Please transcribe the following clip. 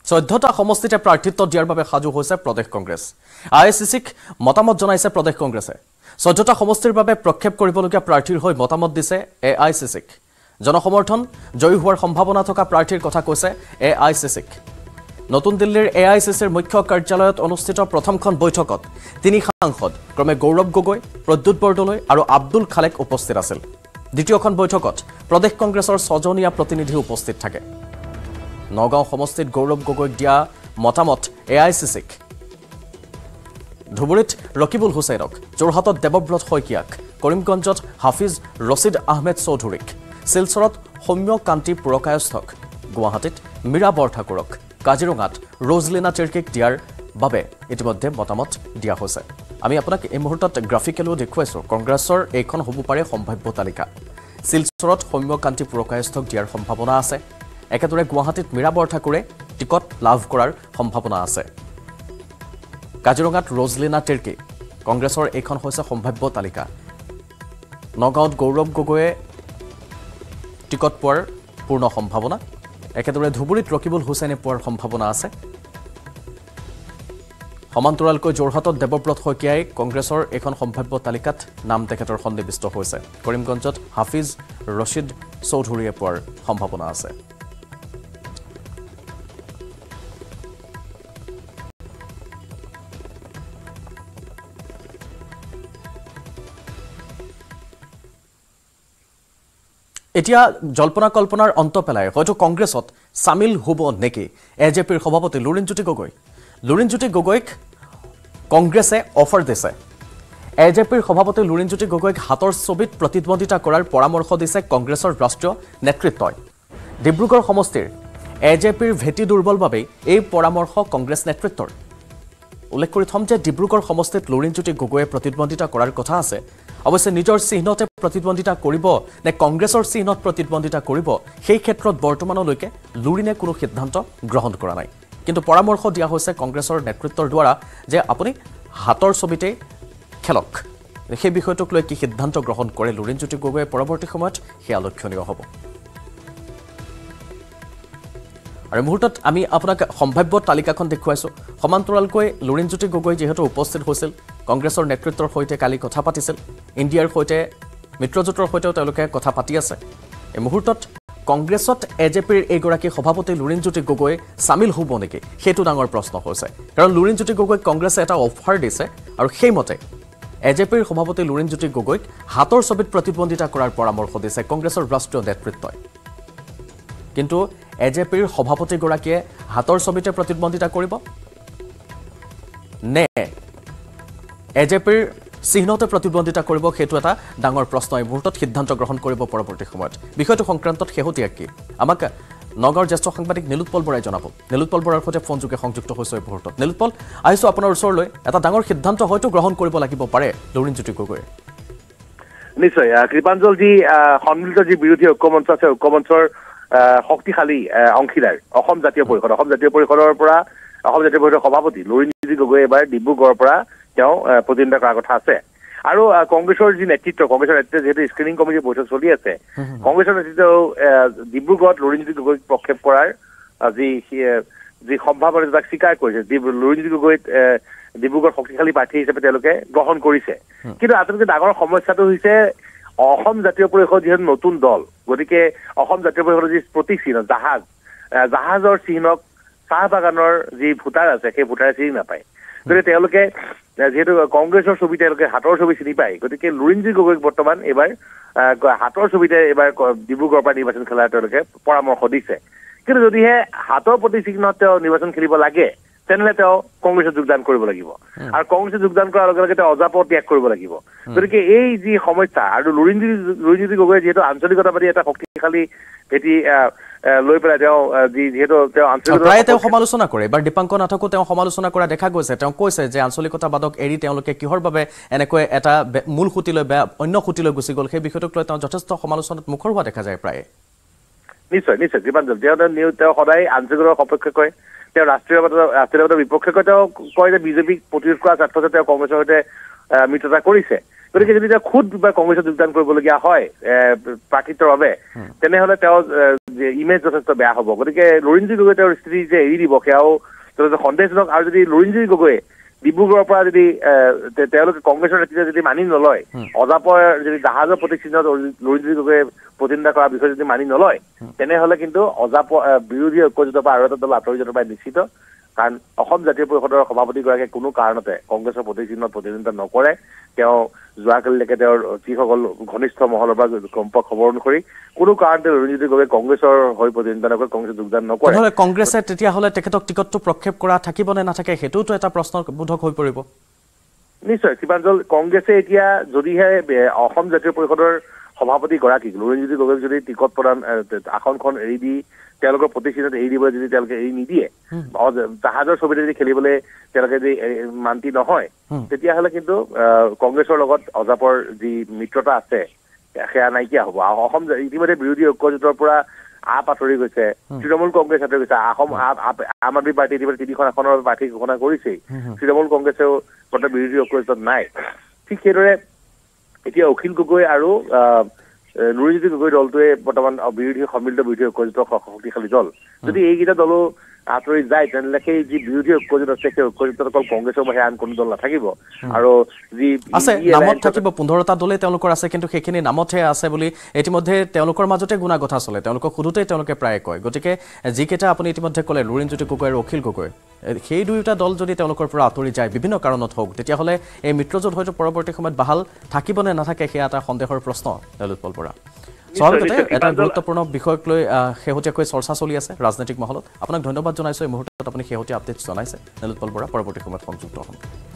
14টা সমষ্টিতে প্ৰাৰ্থিত্ব দিয়াৰ বাবে সাজু হৈছে প্ৰদেশ কংগ্ৰেছ আইএসচিক মতামত জনাইছে প্ৰদেশ কংগ্ৰেছে 14টা সমষ্টিৰ বাবে প্ৰক্ষেপ কৰিবলগীয়া প্ৰাৰ্থীৰ হৈ মতামত দিছে এআইচিচিক জনসমৰ্থন জয়ী হোৱাৰ সম্ভাৱনা থকা প্ৰাৰ্থীৰ কথা কৈছে এআইচিচিক নতুন দিল্লীৰ এআইচিচিৰ মুখ্য কাৰ্যালয়ত অনুষ্ঠিত প্ৰথমখন বৈঠকত তিনি সাংসদ ক্ৰমে গৌৰৱ গগৈ প্ৰদ্যুৎ বৰদলৈ আৰু আব্দুল খালেক উপস্থিত আছিল দ্বিতীয়খন বৈঠকত প্ৰদেশ কংগ্ৰেছৰ 6জনীয়া প্ৰতিনিধি উপস্থিত থাকে নগাঁও সমষ্টিত গৌৰৱ গগৈক দিয়া মতামত এআইচিচিক ধুবুৰীত ৰকিবুল হুছেইনক যোৰহাটত দেৱব্ৰত শইকীয়াক কৰিমগঞ্জত হাফিজ ৰছিদ আহমেদ চৌধুৰীক শিলচৰত সৌম্য কান্তি পুৰকায়স্থক গুৱাহাটীত মীৰা বৰঠাকুৰক কাজিৰঙাত ৰজলিনা তিৰ্কিক দিয়াৰ বাবে ইতিমধ্যে মতামত দিয়া হৈছে আমি আপোনাক এই মুহূৰ্তত গ্ৰাফিকেলো দেখুৱাইছো কংগ্ৰেছৰ এইখন হ'ব পাৰে সম্ভাৱ্য তালিকা শিলচৰত সৌম্য কান্তি পুৰকায়স্থক দিয়াৰ সম্ভাৱনা আছে একেদৰে গুৱাহাটীত মীৰা বৰঠাকুৰে টিকট লাভ কৰাৰ সম্ভাৱনা আছে কাজিৰঙাত ৰজলিনা তিৰ্কি কংগ্ৰেছৰ এইখন হৈছে সম্ভাৱ্য তালিকা নগাঁৱত গৌৰৱ গগৈয়ে টিকট পোৱাৰ পূৰ্ণ সম্ভাৱনা একেদৰে ধুবুৰীত ৰকিবুল হুছেইনে পোৱাৰ সম্ভাৱনা আছে সমান্তৰালকৈ যোৰহাটত দেৱব্ৰত শইকীয়াই কংগ্ৰেছৰ এখন সম্ভাৱ্য তালিকাত নাম তেখেতৰ সন্নিৱিষ্ট হৈছে কৰিমগঞ্জত হাফিজ ৰছিদ চৌধুৰীয়ে পোৱাৰ সম্ভাৱনা আছে এতিয়া জল্পনা কল্পনাৰ অন্ত পেলাই হয়তো কংগ্ৰেছত সামিল হ'ব নেকি AJPৰ সভাপতি লুৰিনজ্যোতি গগৈক কংগ্ৰেছে অফাৰ দিছে AJPৰ সভাপতি লুৰিনজ্যোতি গগৈক হাতৰ ছবিত প্ৰতিদ্বন্দ্বিতা কৰাৰ পৰামৰ্শ দিছে কংগ্ৰেছৰ ৰাষ্ট্ৰীয় নেতৃত্বই ডিব্ৰুগড় সমষ্টিৰ AJPৰ ভেটি দুৰ্বল বাবে এই পৰামৰ্শ কংগ্ৰেছ নেতৃত্বৰ উল্লেখ কৰি থম যে ডিব্ৰুগড় সমষ্টিত লুৰিনজ্যোতি গগৈয়ে প্ৰতিদ্বন্দ্বিতা কৰাৰ কথা আছে অৱশ্যে নিজৰ চিহ্নতে প্ৰতিদ্বন্দ্বিতা কৰিব নে কংগ্ৰেছৰ চিহ্নত প্ৰতিদ্বন্দ্বিতা কৰিব সেই ক্ষেত্ৰত বৰ্তমানলৈকে লুৰিনে কোনো সিদ্ধান্ত গ্ৰহণ কৰা নাই কিন্তু পৰামৰ্শ দিয়া হৈছে কংগ্ৰেছৰ নেতৃত্বৰ দ্বাৰা যে আপুনি হাতৰ ছবিতে খেলক সেই বিষয়টোক লৈ কি সিদ্ধান্ত গ্ৰহণ কৰে লুৰিনজ্যোতি গগৈয়ে পৰৱৰ্তী সময়ত সেয়া লক্ষণীয় হ'ব আৰু মুহূৰ্তত আমি আপোনাক সম্ভাৱ্য তালিকাখন দেখুৱাইছো সমান্তৰালকৈ লুৰিনজ্যোতি গগৈ যেহেতু উপস্থিত হৈছিল কংগ্ৰেছৰ নেতৃত্বৰ সৈতে কালি কথা পাতিছিল ইণ্ডিয়াৰ সৈতে মিত্ৰজোঁটৰ সৈতেও তেওঁলোকে কথা পাতি আছে এই মুহূৰ্তত কংগ্ৰেছত AJPৰ এগৰাকী সভাপতি লুৰিনজ্যোতি গগৈ সামিল হ'ব নেকি সেইটো ডাঙৰ প্ৰশ্ন হৈছে কাৰণ লুৰিনজ্যোতি গগৈক কংগ্ৰেছে এটা অফাৰ দিছে আৰু সেইমতে AJPৰ সভাপতি লুৰিনজ্যোতি গগৈক হাতৰ ছবিত প্ৰতিদ্বন্দ্বিতা কৰাৰ পৰামৰ্শ দিছে কংগ্ৰেছৰ ৰাষ্ট্ৰীয় নেতৃত্বই কিন্তু AJPৰ সভাপতিগৰাকীয়ে হাতৰ ছবিতে প্ৰতিদ্বন্দ্বিতা কৰিব নে AJPৰ চিহ্নতে প্ৰতিদ্বন্দ্বিতা কৰিব সেইটো এটা ডাঙৰ প্ৰশ্ন এই মুহূৰ্তত সিদ্ধান্ত গ্ৰহণ কৰিব পৰৱৰ্তী সময়ত বিষয়টো সংক্ৰান্তত শেহতীয়া কি আমাক নগৰ জ্যেষ্ঠ সাংবাদিক নীলোৎপল বৰাই জনাব নীলোৎপল বৰাৰ সৈতে ফোনযোগে সংযুক্ত হৈছে এই মুহূৰ্তত নীলোৎপল আহিছো আপোনাৰ ওচৰলৈ এটা ডাঙৰ সিদ্ধান্ত হয়তো গ্ৰহণ কৰিব লাগিব পাৰে লুৰিনজ্যোতি গগৈয়ে নিশ্চয় কৃপাঞ্জলজি সন্মিলিত যি বিৰোধী ঐক্যমঞ্চ আছে ঐক্যমঞ্চৰ শক্তিশালী অংশীদাৰ অসম জাতীয় পৰিষদৰ পৰা অসম জাতীয় পৰিষদৰ সভাপতি লুৰিনজ্যোতি গগৈ এবাৰ ডিব্ৰুগড়ৰ পৰা তেওঁ প্ৰতিদ্বন্দ্বিতা কৰাৰ কথা আছে আৰু কংগ্ৰেছৰ যি নেতৃত্ব যেহেতু স্ক্ৰিনিং কমিটিৰ বৈঠক চলি আছে কংগ্ৰেছৰ নেতৃত্ব ডিব্ৰুগড়ত লুৰিনজ্যোতি গগৈক প্ৰক্ষেপ কৰাৰ যি সম্ভাৱনা তাক স্বীকাৰ কৰিছে লুৰিনজ্যোতি গগৈক ডিব্ৰুগড় শক্তিশালী প্ৰাৰ্থী হিচাপে তেওঁলোকে গ্ৰহণ কৰিছে কিন্তু আটাইতকৈ ডাঙৰ সমস্যাটো হৈছে অসম জাতীয় পৰিষদ যিহেতু নতুন দল গতিকে অসম জাতীয় পৰিষদৰ যি প্ৰতীক চিহ্ন জাহাজৰ চিহ্নক চাহ বাগানৰ যি ভোটাৰ আছে সেই ভোটাৰে চিনি নাপায় গতিকে তেওঁলোকে যেহেতু কংগ্ৰেছৰ ছবি তেওঁলোকে হাতৰ ছবি চিনি পায় গতিকে লুৰিনজ্যোতি গগৈক বৰ্তমান এইবাৰ হাতৰ ছবিতে এইবাৰ ডিব্ৰুগড়ৰ পৰা নিৰ্বাচন খেলাৰ তেওঁলোকে পৰামৰ্শ দিছে কিন্তু যদিহে হাতৰ প্ৰতীক চিহ্নত তেওঁ নিৰ্বাচন খেলিব লাগে তেনেহ'লে তেওঁ কংগ্ৰেছত যোগদান কৰিব লাগিব আৰু কংগ্ৰেছত যোগদান কৰাৰ লগে লগে তেওঁ অজাপৰ ত্যাগ কৰিব লাগিব গতিকে এই যি সমস্যা আৰু লুৰিনজ্যোতি গগৈয়ে যিহেতু আঞ্চলিকতাবাদী এটা শক্তিশালী ভেটি লৈ পেলাই যিহেতু তেওঁ আঞ্চলিকতা সমালোচনা কৰে এবাৰ দীপাংকৰ নাথকো তেওঁ সমালোচনা কৰা দেখা গৈছে তেওঁ কৈছে যে আঞ্চলিকতাবাদক এৰি তেওঁলোকে কিহৰ বাবে এনেকৈ এটা মূল খুঁটিলৈ অন্য খুঁটিলৈ গুচি গ'ল সেই বিষয়টোক লৈ তেওঁ যথেষ্ট সমালোচনাত মুখৰ হোৱা দেখা যায় প্ৰায় নিশ্চয় দীপাঞ্জল তেওঁ সদায় আঞ্চলিকতাৰ সপক্ষে কয় তেওঁ ৰাষ্ট্ৰীয়বাদৰ বিপক্ষে তেওঁ কয় যে বিজেপিক প্ৰতিৰোধ কৰাৰ স্বাৰ্থতে তেওঁ কংগ্ৰেছৰ সৈতে মিত্ৰতা কৰিছে গতিকে যদি তেওঁ খুদ বা কংগ্ৰেছত যোগদান কৰিবলগীয়া হয় প্ৰাকৃতৰ বাবে তেনেহলে তেওঁ ইমেজ যথেষ্ট বেয়া হ'ব গতিকে লুৰিণজ্যোতি গগৈ তেওঁৰ স্থিতি যে এৰি দিব সেয়াও যথেষ্ট সন্দেহজনক আৰু যদি লুৰিণজ্যোতি গগৈ ডিব্ৰুগড়ৰ পৰা যদি তেওঁলোকে কংগ্ৰেছৰ নেতৃত্ব যদি মানি নলয় অজাপৰ যদি জাহাজৰ প্ৰতিচিহ্নত লুৰিণজ্যোতি গগৈয়ে প্ৰতিনিধিত্ব কৰাৰ বিষয়ে যদি মানি নলয় তেনেহলে কিন্তু অজাপ বিৰোধী ঐক্যজোঁটৰ পৰা আৰু এটা দল আঁতৰি যোৱাৰ পৰা নিশ্চিত কাৰণ অসম জাতীয় পৰিষদৰ সভাপতিগৰাকীয়ে কোনো কাৰণতে কংগ্ৰেছৰ প্ৰতিচিহ্নত প্ৰতিনিধিত্ব নকৰে তেওঁ যোৱাকালিলৈকে তেওঁৰ যিসকল ঘনিষ্ঠ মহলৰ পৰা খবৰ অনুসৰি কোনো কাৰণতে লুৰিণজ্যোতি গগৈ কংগ্ৰেছৰ হৈ প্ৰতিনিধিত্ব নকৰে কংগ্ৰেছত যোগদান নকৰে কংগ্ৰেছে তেতিয়াহ'লে তেখেতক টিকটটো প্ৰক্ষেপ কৰা থাকিব নে নাথাকে সেইটোতো এটা প্ৰশ্নবোধক হৈ পৰিব নিশ্চয় শিৱাঞ্জল কংগ্ৰেছে এতিয়া যদিহে অসম জাতীয় পৰিষদৰ সভাপতি গৰাকীক লুৰিণজ্যোতি গগৈক যদি টিকট প্ৰদান আসনখন এৰি দি তেওঁলোকৰ প্ৰতিচিহ্নত এৰি দিবলৈ যদি তেওঁলোকে এৰি নিদিয়ে জাহাজৰ ছবিতে যদি খেলিবলৈ তেওঁলোকে যদি মান্তি নহয় তেতিয়াহ'লে কিন্তু কংগ্ৰেছৰ লগত অজাপৰ যি মিত্ৰতা আছে সেয়া নাইকিয়া হ'ব অসম ইতিমধ্যে বিৰোধী ঐক্যজোঁটৰ পৰা আপ আঁতৰি গৈছে তৃণমূল কংগ্ৰেছ আঁতৰি গৈছে আম আদমি পাৰ্টি ইতিমধ্যে 3খন আসনৰ প্ৰাৰ্থী ঘোষণা কৰিছেই তৃণমূল কংগ্ৰেছেও বৰ্তমান বিৰোধী ঐক্যজোঁটত নাই ঠিক সেইদৰে এতিয়া অখিল গগৈ আৰু লুৰিণজ্যোতি গগৈ দলটোৱে বৰ্তমান সন্মিলিত বিৰোধী ঐক্যজোঁটৰ শক্তিশালী দল যদি এইকেইটা দলো আঁতৰি যায় তেনেহ'লে সেই যি বিৰোধী ঐক্যজোঁট আছে সেই ঐক্যজোঁটত অকল কংগ্ৰেছৰ বাহিৰে আন কোনো দল নাথাকিব আৰু যি আছে নামত থাকিব 15টা দলে তেওঁলোকৰ আছে কিন্তু সেইখিনি নামতহে আছে বুলি ইতিমধ্যে তেওঁলোকৰ মাজতে গুণাগথা চলে তেওঁলোকক সোধোতেই তেওঁলোকে প্ৰায় কয় গতিকে যিকেইটা আপুনি ইতিমধ্যে ক'লে লুৰিণজ্যোতি গগৈ আৰু অখিল গগৈ সেই দুয়োটা দল যদি তেওঁলোকৰ পৰা আঁতৰি যায় বিভিন্ন কাৰণত হওক তেতিয়াহ'লে এই মিত্ৰজোঁট হয়তো পৰৱৰ্তী সময়ত বাহাল থাকিব নে নাথাকে সেয়া এটা সন্দেহৰ প্ৰশ্ন ললিতপল বৰা স্বাভাৱিকতে এটা গুৰুত্বপূৰ্ণ বিষয়ক লৈ শেহতীয়াকৈ চৰ্চা চলি আছে ৰাজনৈতিক মহলত আপোনাক ধন্যবাদ জনাইছোঁ এই মুহূৰ্তত আপুনি শেহতীয়া আপডেট জনাইছে ললিতপল বৰা পৰৱৰ্তী সময়ত সংযুক্ত হ'ম